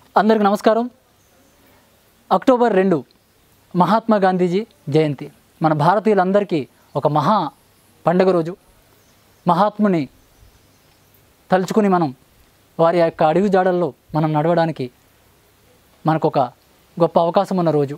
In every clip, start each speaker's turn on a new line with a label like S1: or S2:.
S1: అందరికీ నమస్కారం. అక్టోబర్ 2 మహాత్మా గాంధీజీ జయంతి. మన భారతీయులందరికీ ఒక మహా పండుగ రోజు. మహాత్ముని తలుచుకుని మనం వారి యొక్క అడుగుజాడల్లో మనం నడవడానికి మనకొక గొప్ప అవకాశం ఉన్న రోజు.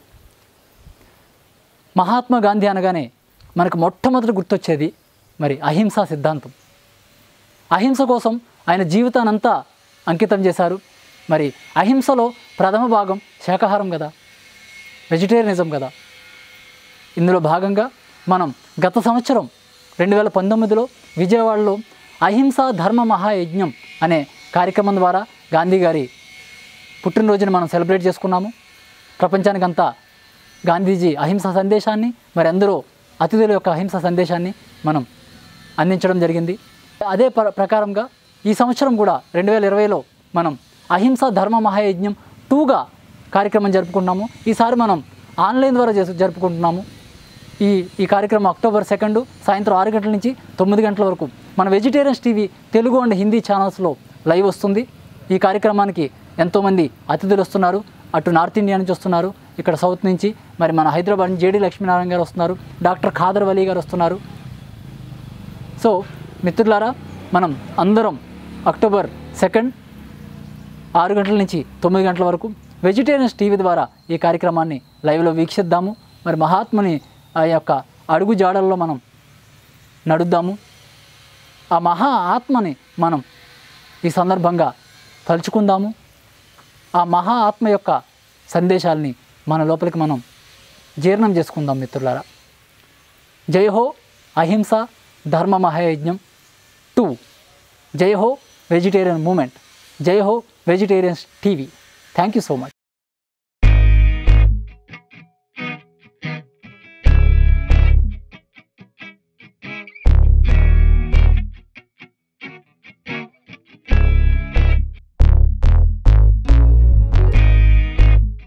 S1: మహాత్మా గాంధీ అనగానే మనకు మొట్టమొదటి గుర్తొచ్చేది మరి అహింసా సిద్ధాంతం. అహింస కోసం ఆయన జీవితానంతా అంకితం చేశారు. మరి అహింసలో ప్రథమ భాగం శాకాహారం కదా, వెజిటేరియనిజం కదా. ఇందులో భాగంగా మనం గత సంవత్సరం 2019లో విజయవాడలో అహింసా ధర్మ మహాయజ్ఞం అనే కార్యక్రమం ద్వారా గాంధీ గారి పుట్టినరోజుని మనం సెలబ్రేట్ చేసుకున్నాము. ప్రపంచానికంతా గాంధీజీ అహింసా సందేశాన్ని, మరి అందరూ అతిథుల యొక్క అహింసా సందేశాన్ని మనం అందించడం జరిగింది. అదే ప్రకారంగా ఈ సంవత్సరం కూడా 2020లో మనం అహింసా ధర్మ మహాయజ్ఞం 2గా కార్యక్రమం జరుపుకుంటున్నాము. ఈసారి మనం ఆన్లైన్ ద్వారా జరుపుకుంటున్నాము. ఈ కార్యక్రమం అక్టోబర్ 2 సాయంత్రం 6 గంటల నుంచి 9 గంటల వరకు మన vegetarians TV Telugu and Hindi ఛానల్స్లో లైవ్ వస్తుంది. ఈ కార్యక్రమానికి ఎంతోమంది అతిథులు వస్తున్నారు. అటు నార్త్ ఇండియా నుంచి వస్తున్నారు, ఇక్కడ సౌత్ నుంచి మరి మన హైదరాబాద్ నుంచి జేడి లక్ష్మీనారాయణ గారు వస్తున్నారు, డాక్టర్ ఖాదర్ వలీ గారు వస్తున్నారు. సో మిత్రులారా, మనం అందరం అక్టోబర్ 2 6 గంటల నుంచి 9 గంటల వరకు వెజిటేరియన్స్ టీవీ ద్వారా ఈ కార్యక్రమాన్ని లైవ్లో వీక్షిద్దాము. మరి మహాత్ముని ఆ యొక్క అడుగు జాడల్లో మనం నడుద్దాము. ఆ మహా ఆత్మని మనం ఈ సందర్భంగా తలుచుకుందాము. ఆ మహా ఆత్మ యొక్క సందేశాలని మన లోపలికి మనం జీర్ణం చేసుకుందాం మిత్రులారా. జై హో అహింస ధర్మ మహాయజ్ఞం 2. జై హో వెజిటేరియన్ మూమెంట్. జై హో vegetarians TV. Thank you so much.